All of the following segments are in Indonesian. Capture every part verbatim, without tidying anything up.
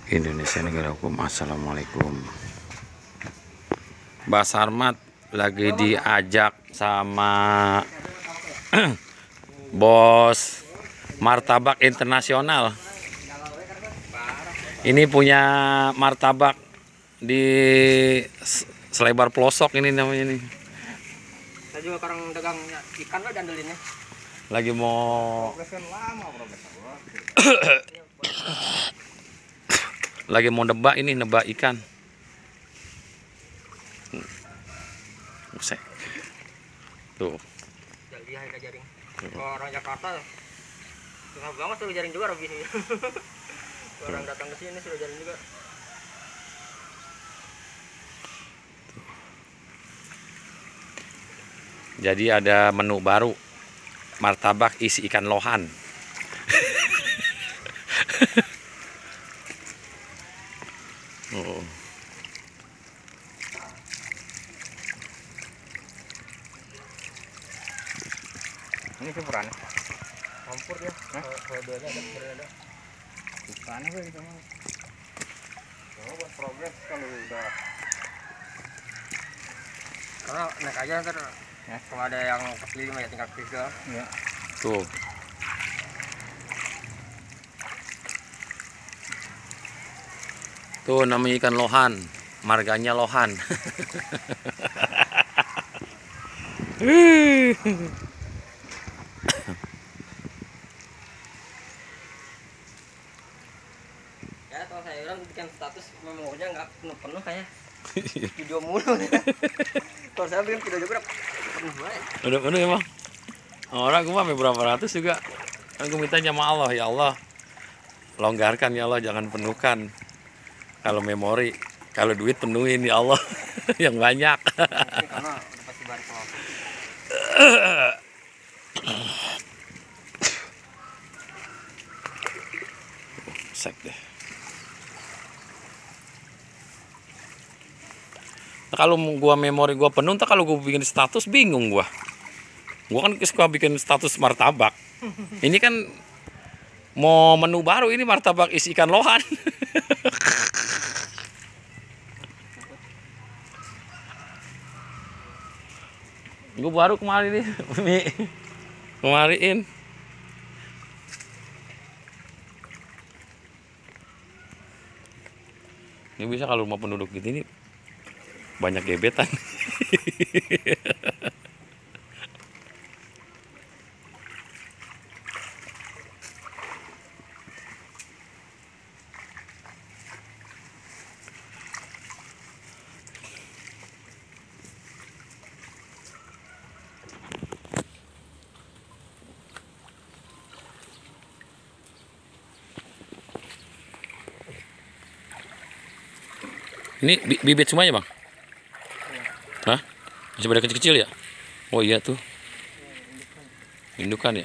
Indonesia Negara Hukum. Assalamualaikum. Mbak Sarmat lagi diajak sama bos martabak internasional. Ini punya martabak di selebar pelosok ini namanya nih. Saya juga orang dagang ikan lah dandelinnya. Lagi mau lagi mau nebak ini, nebak ikan. Buset. Tuh. Jadi harga jaring. Kalau orang Jakarta susah banget suruh jaring juga Robi ini. Orang datang ke sini suruh jaring juga. Jadi ada menu baru, martabak isi ikan lohan. Oh. Ini campuran. Campur ya. Kalau duanya ada ada. Bukan apa gitu mah. Oh, buat progres kalau udah. Karena naik aja ntar. Ya, kalau ada yang kepilih mah ya tinggal klik doang. Iya. Tuh. Tuh namanya ikan lohan, marganya lohan. Ya kalau saya bilang bikin status memorinya nggak penuh-penuh kayak video mulu. Kalau saya bikin video juga penuh banget. Udah penuh emang. Orang gue sampai berapa ratus juga. Aku minta sama Allah, ya Allah, longgarkan ya Allah, jangan penuhkan. Kalau memori, kalau duit penuhin ya Allah, yang banyak. Karena udah pasti balik ke Sek deh. Nah, kalau gua memori gua penuh, entah kalau gua bikin status bingung gua. Gua kan suka bikin status martabak. Ini kan mau menu baru, ini martabak isi ikan lohan. Gue baru kemarin nih, kemarin. Ini bisa kalau rumah penduduk gitu ini banyak gebetan. Ini bibit semuanya bang? Hah? Masih pada kecil-kecil ya? Oh iya tuh. Indukan ya?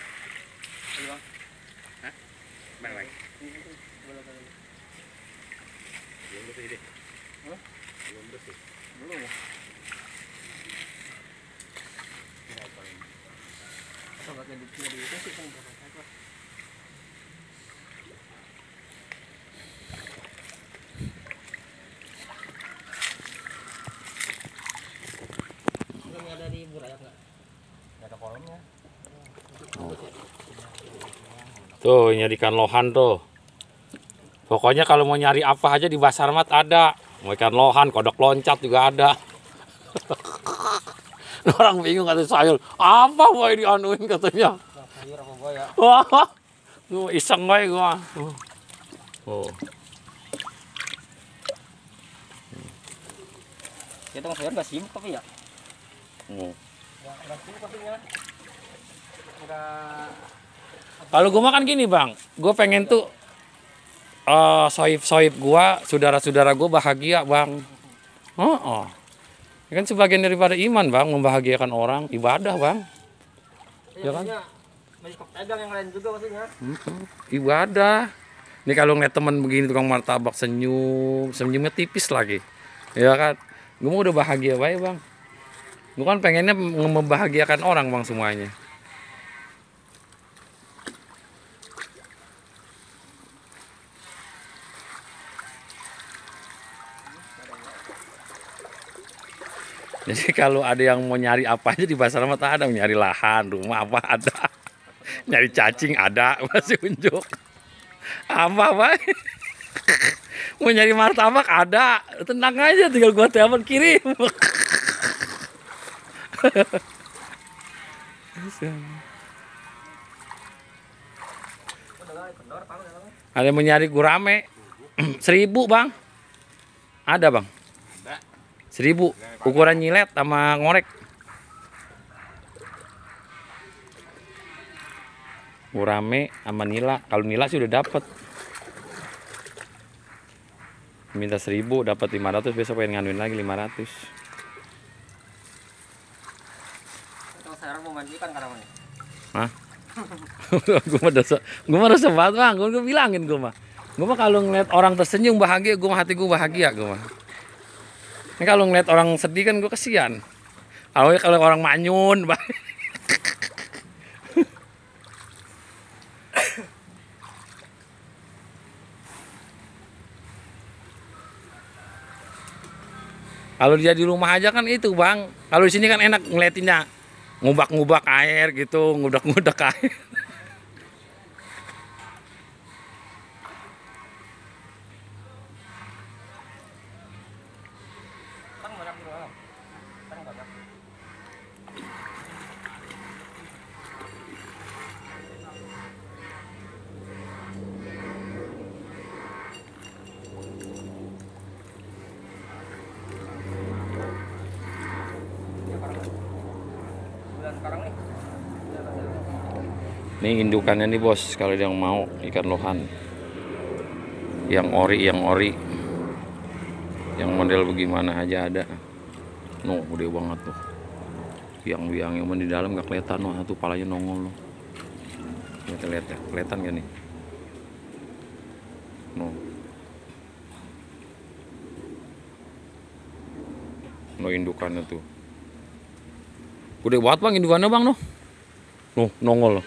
Dari Buraya enggak? Enggak ada kolomnya. Tuh nyari ikan lohan tuh. Pokoknya kalau mau nyari apa aja di Mbak Sarmat ada. Mau ikan lohan, kodok loncat juga ada. Orang bingung kata sayur. Apa boy dianuin katanya? Sayur apa boy ya? Wah, tuh iseng boy gua. Oh. Kita mau sayur nggak sibuk tapi ya? Hmm. Nggak sibuk pastinya. Nggak. Kalau gue makan gini bang, gue pengen tuh uh, soib-soib gue, saudara-saudara gue bahagia bang. Oh, oh. Ini kan sebagian daripada iman bang, membahagiakan orang, ibadah bang. Ya kan? Masih pedagang yang lain juga maksudnya. Hmm, ibadah. Ini kalau ngeliat teman begini tukang martabak senyum, senyumnya tipis lagi, ya kan? Gue mau udah bahagia baik bang. Gue kan pengennya membahagiakan orang bang semuanya. Jadi kalau ada yang mau nyari apa aja di pasar mah tak ada, nyari lahan, rumah apa ada. Nyari cacing ada, masih unjuk. Apa apa? Mau nyari martabak ada. Tenang aja, tinggal gua telepon kirim. Ada yang mau nyari gurame. Seribu bang. Ada bang. Seribu. Ukuran nyilet sama ngorek. Gurame sama nila. Kalau nila sih udah dapet. Minta seribu dapat lima ratus, besok pengen nganuin lagi lima ratus. Kalau sekarang mau mandi kan karena Hah? Gue mah dosa, gue mah dosa banget bang. Gue bilangin gue mah, gue mah kalau ngeliat orang tersenyum bahagia, gue mah hati gue bahagia gue mah. Ini kalau ngeliat orang sedih kan gue kesian. Kalau kalau orang manyun, bang. Kalau dia di rumah aja kan itu bang. Kalau di sini kan enak ngeliatinnya, ngubak-ngubak air gitu, ngudak-ngudak air. Sekarang nih. Nih indukannya nih bos, kalau yang mau ikan lohan, yang ori, yang ori, yang model bagaimana aja ada. No, gede banget tuh. Yang yang yang di dalam nggak kelihatan, wah tuh palanya nongol loh. Lihat lihat ya, kelihatan gak nih? No. No indukannya tuh. Gede banget bang indukannya bang no. No, nongol loh.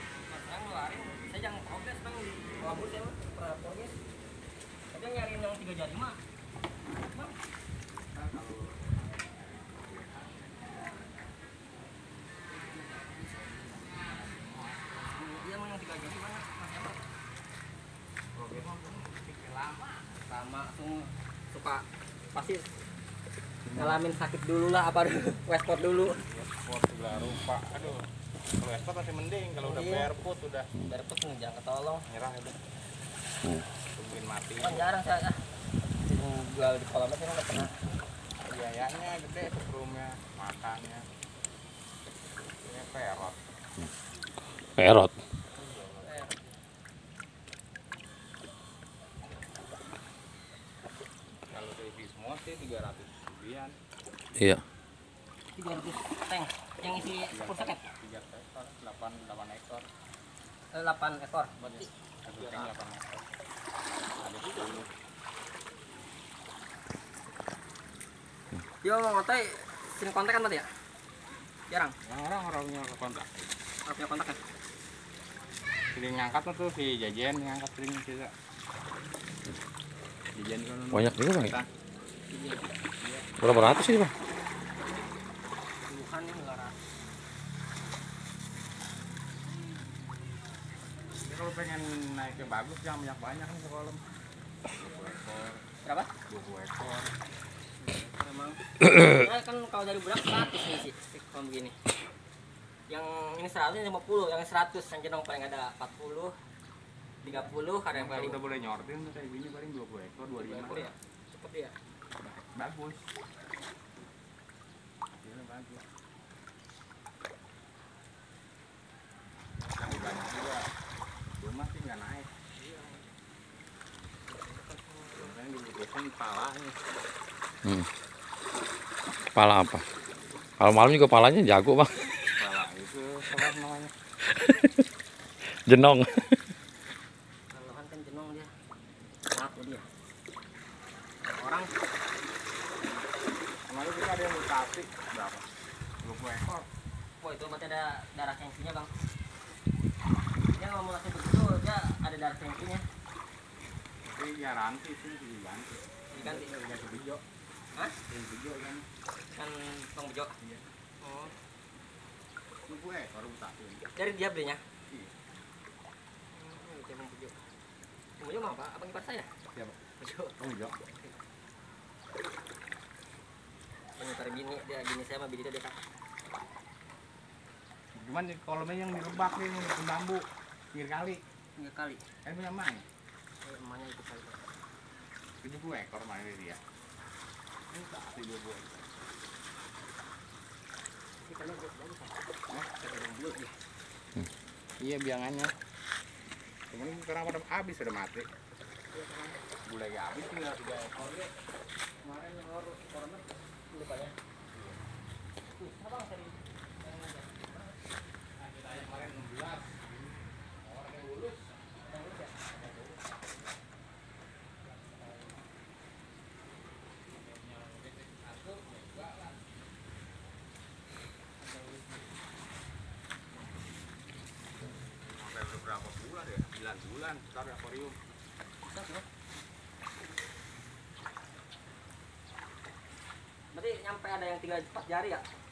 Sama langsung suka pasti ngalamin sakit dulu lah apa dulu westport dulu Westport juga rupa, aduh kalau westport masih mending, kalau udah Iya. barefoot udah barefoot jangan ketolong nyerah itu Hmm. tungguin mati. kan jarang saya ah jual di kolam itu nggak pernah Biayanya gede, sebelumnya makannya ini perot. Perot. Kalau baby semua sih tiga ratus rupiah. Iya. tiga ratus tank yang isi sepuluh seket tiga ekor, delapan delapan ekor. eh, delapan ekor berarti Satu tank delapan ekor. Ada sepuluh. dia mau ngotai sini kontak kan tadi ya jarang Yang orang orangnya ke kontak. kalau punya kontak ya Sering ngangkat tuh si Jajan ngangkat sering juga. Jajan kan Banyak juga bang. kita. Berapa ratus ini bang? puluhan nih nggak ratus Jadi kalau pengen naiknya bagus jangan banyak banyak nih ke kolam. dua ekor, berapa dua puluh ekor. memang ya kan kalau dari budak seratus nih sih kalau begini yang ini seratus lima puluh yang seratus yang jenong paling ada empat puluh tiga puluh ada yang Kalau paling udah boleh nyortin tuh kayak gini paling dua puluh ekor, dua puluh lima. ya cepet ya Bagus. Hasilnya bagus. Tapi banyak juga. Rumah sih nggak naik. Yang dibutuhin palanya. Hmm. Pala apa? Kalau malam juga palanya jago bang. Pala itu apa namanya? Jenong. Kalau kan jenong dia ngaku dia orang Kemarin juga ada yang mutasi berapa? dua puluh ekor. wah itu berarti ada darah cengkinya bang dia kalau mau langsung begitu dia ada darah cengkinya Tapi garansi sih diganti. diganti Ganti hijau. Hah? Yang bejo kan. Kan Bang Bejo. Iya. Oh, Lupa eh, baru satu. dari dia belinya. Iya. Hmm, itu Bang Bejo. Bang Bejo mah apa? Abang ipar saya. Siapa? Bejo. Oh, bejo. Bang ipar bini, dia bini saya mah bini dia dekat. Cuman di kolamnya yang direbak nih, di bambu. Pinggir kali. Tiga kali. Kan punya mang. Eh, emaknya itu kali. tujuh puluh ekor mang ini dia. Ini tak tujuh puluh. Kita lihat dia bagus. Nah, Kita Bang Bejo dia. iya biangannya. Cuman sekarang pada habis sudah mati. Boleh gak habis tinggal tiga ekor. Kemarin ekor korban lupa ya. Tuh, apa nggak tadi? Kemarin enam belas. Orang yang lulus. Sampai beberapa bulan ya, sembilan bulan sekarang akuarium. Berarti nyampe ada yang tiga empat jari ya?